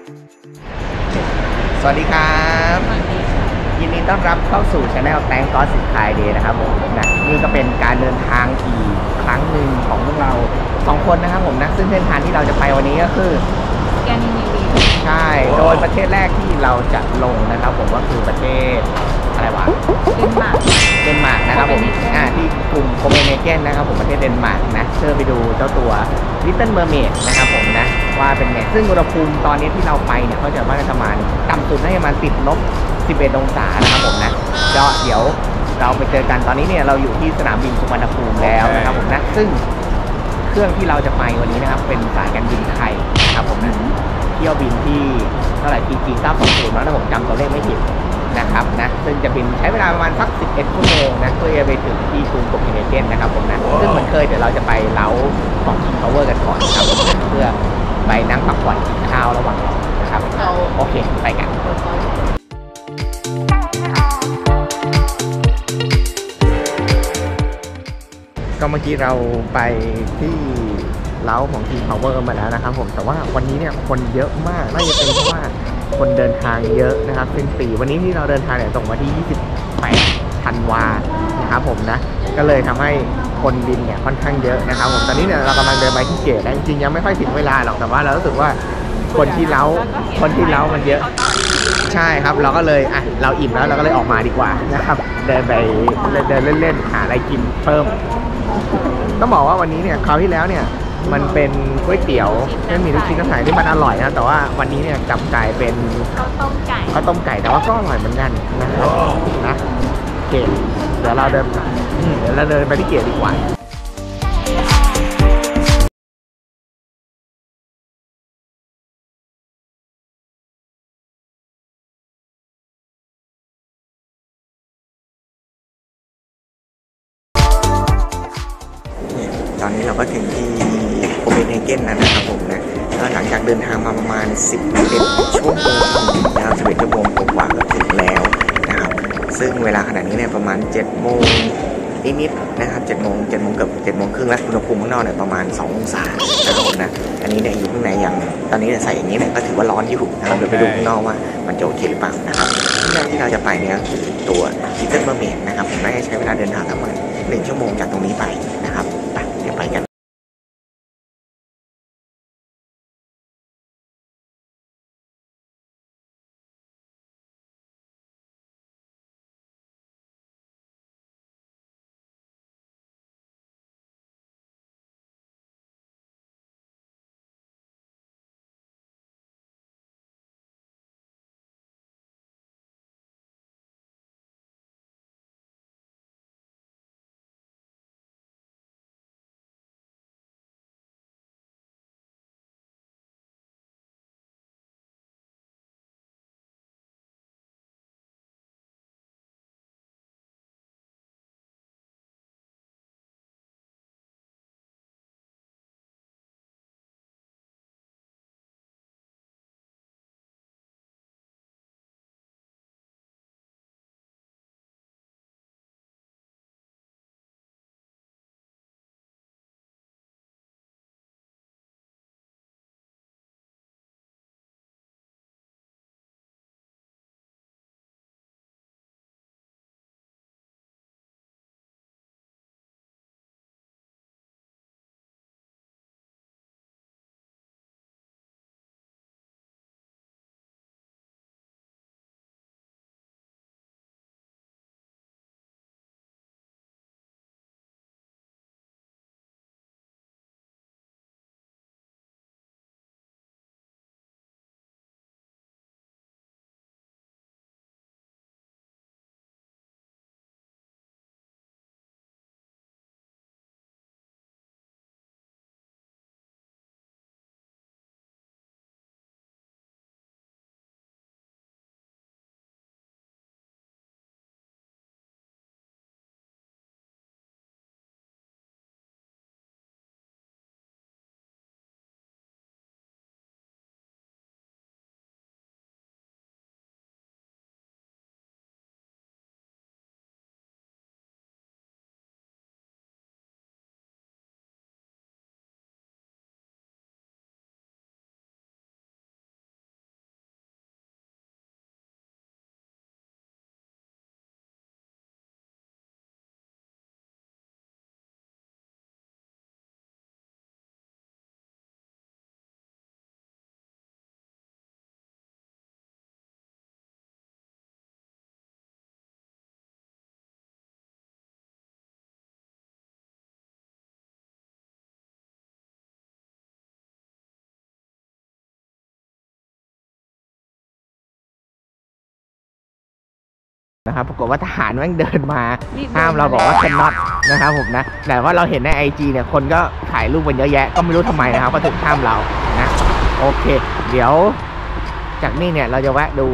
สวัสดีครับยินดีต้อนรับเข้าสู่ช anel แตงก็สิบไทยเดย์นะครับผมนะนี่ก็เป็นการเดินทางอีกครั้งหนึ่งของพวกเรา2คนนะครับผมนะซึ่งเส้นทางที่เราจะไปวันนี้ก็คือสแกนดิเนเวียใช่โดยประเทศแรกที่เราจะลงนะครับผมก็คือประเทศอะไรวะเดนมาร์กนะครับผมที่กรุงโคเปนเฮเกนนะครับผมประเทศเดนมาร์กนะเพื่อไปดูเจ้าตัว Little Mermaid นะครับผมนะว่าเป็นไงซึ่งอุณหภูมิตอนนี้ที่เราไปเนี่ยเขาจะว่าประมาณต่ำสุดน่าจะประมาณติดลบ11 องศานะครับผมนะก็เดี๋ยวเราไปเจอกันตอนนี้เนี่ยเราอยู่ที่สนามบินสุวรรณภูมิแล้วนะครับผมนะซึ่งเครื่องที่เราจะไปวันนี้นะครับเป็นสายการบินไทยนะครับผมนะเที่ยวบินที่เท่าไหร่ PG 920แล้วถ้าผมจำตัวเลขไม่ผิดนะครับนะซึ่งจะบินใช้เวลาประมาณสัก11 ชั่วโมงนะเพื่อจะไปถึงที่กรุงโคเปนเฮเกนนะครับผมนะซึ่งเหมือนเคยเดี๋ยวเราจะไปเล้าของ King Power กันก่อนนะครับเพื่อไปนั่งพักผ่อนกินข้าวระหว่างรอนะครับโอเคไปกันก็เมื่อกี้เราไปที่เล้าของ King Power มาแล้วนะครับผมแต่ว่าวันนี้เนี่ยคนเยอะมากน่าจะเป็นเพราะว่าคนเดินทางเยอะนะครับเป็นปีวันนี้ที่เราเดินทางเนี่ยตรงวันที่28 ธันวานะครับผมนะก็เลยทำให้คนบินเนี่ยค่อนข้างเยอะนะครับผมตอนนี้เนี่ยเรากำลังเดินไปที่เกตจริงๆยังไม่ค่อยถึงเวลาหรอกแต่ว่าเรารู้สึกว่าคนที่เล้ามันเยอะใช่ครับเราก็เลยเราอิ่มแล้วเราก็เลยออกมาดีกว่านะครับเดินเล่นๆหาอะไรกินเพิ่มต้องบอกว่าวันนี้เนี่ยคราวที่แล้วเนี่ยมันเป็นก๋วยเตี๋ยวที่มีลูกชิ้นน้ำใสที่มันอร่อยนะแต่ว่าวันนี้เนี่ยกลับกลายเป็นข้าวต้มไก่แต่ว่าก็อร่อยเหมือนกันนะครับนะเกตเดี๋ยวเราเดินไปที่เกตดีกว่าตอนนี้เราก็ถึงที่โคเปนเฮเกนนะครับผมนะก็หลังจากเดินทางมาประมาณ11 ชั่วโมงนะครับ11 ชั่วโมงกว่าก็ถึงแล้วนะครับซึ่งเวลาขณะนี้เนี่ยประมาณ7 โมงนิดๆนะครับ7 โมงเกือบ7 โมงครึ่งแล้วอุณหภูมิข้างนอกเนี่ยประมาณ2 องศานะครับผมนะอันนี้เนี่ยอยู่ข้างในอย่างตอนนี้เนี่ยใส่อย่างนี้เนี่ยก็ถือว่าร้อนอยู่นะครับเดี๋ยวไปดูข้างนอกว่ามันจะโอเคหรือเปล่านะครับเรื่องที่เราจะไปเนี่ยคือตัว Little Mermaid นะครับผมน่าจะใช้เวลาเดินทางประมาณ1 ชั่วโมงจากตรงนี้ไปนะครับเดี๋ยวไปกันนะครับปรากฏว่าทหารแม่งเดินมารีบห้ามเราบอกว่า cannot นะครับผมนะแต่ว่าเราเห็นใน IG เนี่ยคนก็ถ่ายรูปกันเยอะแยะก็ไม่รู้ทำไมนะครับก็ถึงห้ามเรานะโอเค เดี๋ยวจากนี่เนี่ยเราจะแวะดู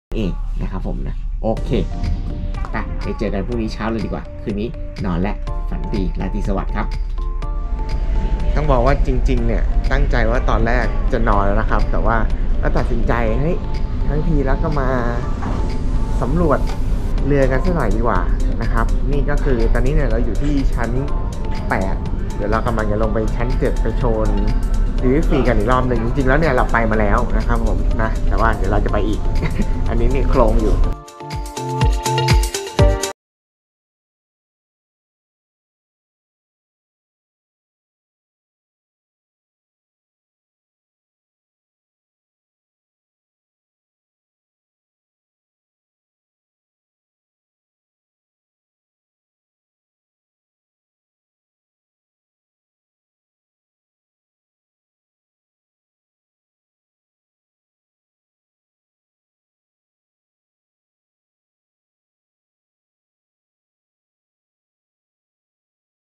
เองนะครับผมนะโอเคไปเจอกันพรุ่งนี้เช้าเลยดีกว่าคืนนี้นอนและฝันดีราตรีสวัสดิ์ครับต้องบอกว่าจริงๆเนี่ยตั้งใจว่าตอนแรกจะนอนแล้วนะครับแต่ว่าก็ตัดสินใจเฮ้ยทั้งทีแล้วก็มาสำรวจเรือกันสักหน่อยดีกว่านะครับนี่ก็คือตอนนี้เนี่ยเราอยู่ที่ชั้น8เดี๋ยวเรากำลังจะลงไปชั้น7ไปโชว์ดิฟรีกันอีกรอบหนึ่งจริงๆแล้วเนี่ยเราไปมาแล้วนะครับผมนะแต่ว่าเดี๋ยวเราจะไปอีก อันนี้นี่โครงอยู่